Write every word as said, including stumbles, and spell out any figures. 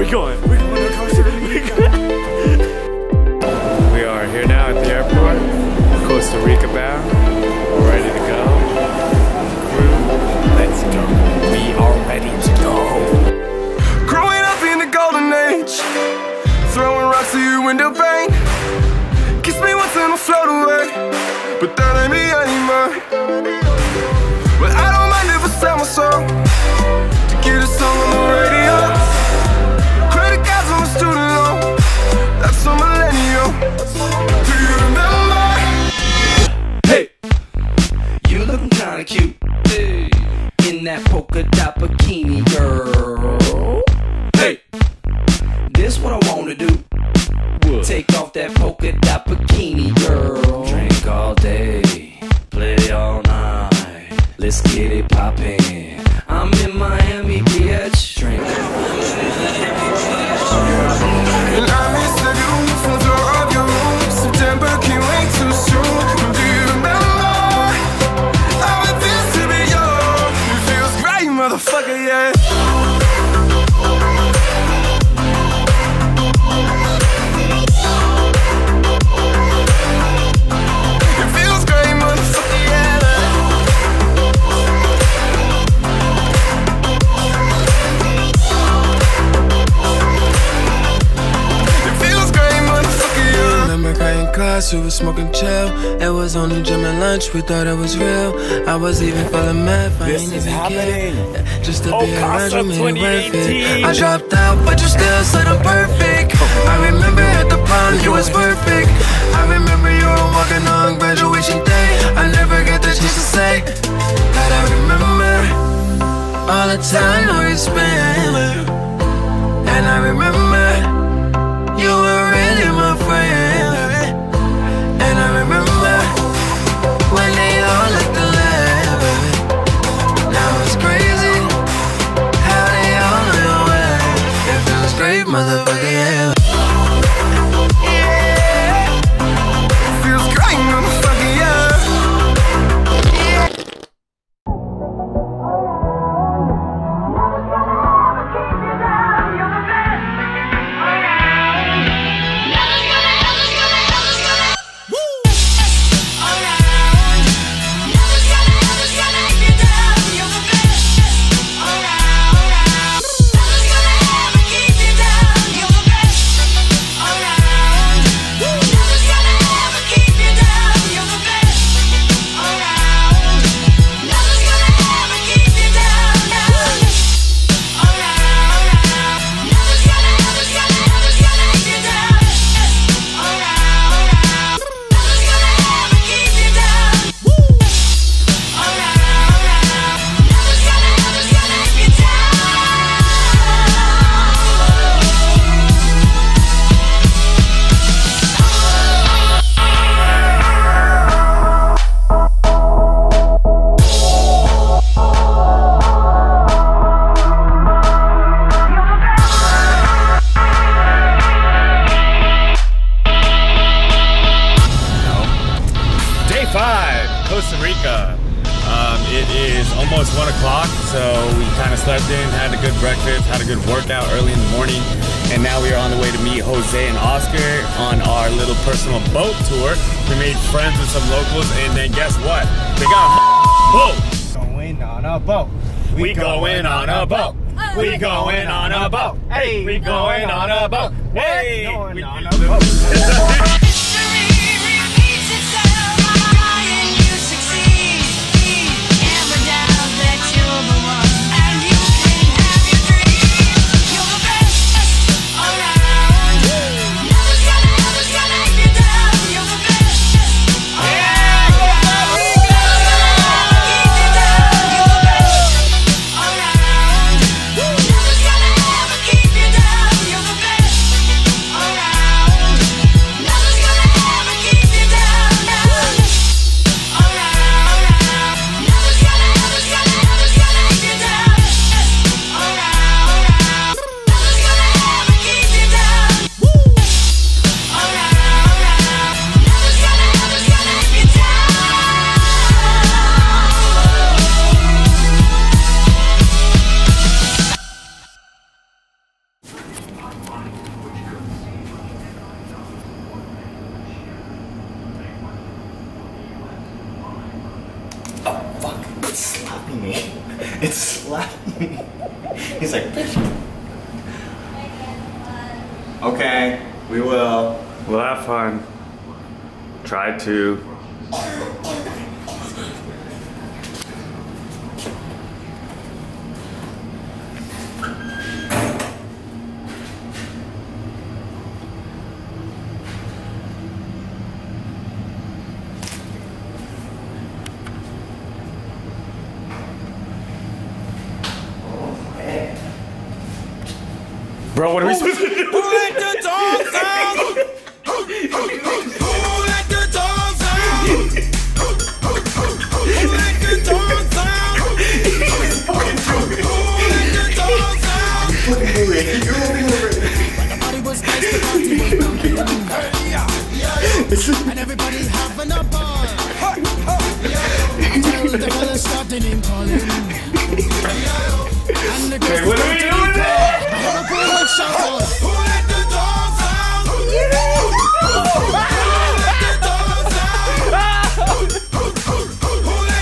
we going? We're going to Costa Rica. We are here now at the airport, Costa Rica bound. We're ready to go. Crew, let's go. We are ready to go. Growing up in the golden age, throwing rocks to your window pane. Kiss me once and I'll float away, but that ain't me anymore. Well, I don't mind if I sell my soul to get a song on the radio. Credit cards on a student loan, that's a millennial. Do you remember? Hey, you looking kinda cute, hey, in that polka dot bikini, girl. Hey, this what I wanna do. What? Take off that polka dot bikini, girl. Drink all day, play all night. Let's get it poppin'. I'm in Miami, bitch. Drink. And I miss the view from the floor of your room. September can't wait too soon. Do you remember how it feels to be young? It feels great, motherfucker, yeah. Class, we was smoking chill. It was only gym and lunch, we thought it was real. I was even feeling mad, I This ain't is even happening. care. Just to Oh, be around Costa you made it worth twenty eighteen. it. I dropped out, but you still said I'm perfect. I remember at the prom, you was perfect. I remember you were walking on graduation day. I never got the chance to say that I remember all the time we spent. And I remember you were really my friend. And I remember when they all looked alive. Now it's crazy how they all went away. It feels great, motherfucker, yeah. It feels great, motherfucker, yeah. Costa Rica. Um, it is almost one o'clock, so we kind of slept in, had a good breakfast, had a good workout early in the morning, and now we are on the way to meet Jose and Oscar on our little personal boat tour. We made friends with some locals, and then guess what? They got a boat. Going on a boat. We going on a boat. We going on a boat. Hey, we going on a boat. Hey, Going we on a boat. Never It's slapping me. It's slapping me. He's like, bitch. Okay, we will. We'll have fun. Try to. Bro, what are we supposed to do? Who let the dogs out? Who let the dogs out? Who let the dogs out? Who let the dogs out? The party was nice, the party was pumping. And everybody having a ball. Until the fellas started name calling. And the girls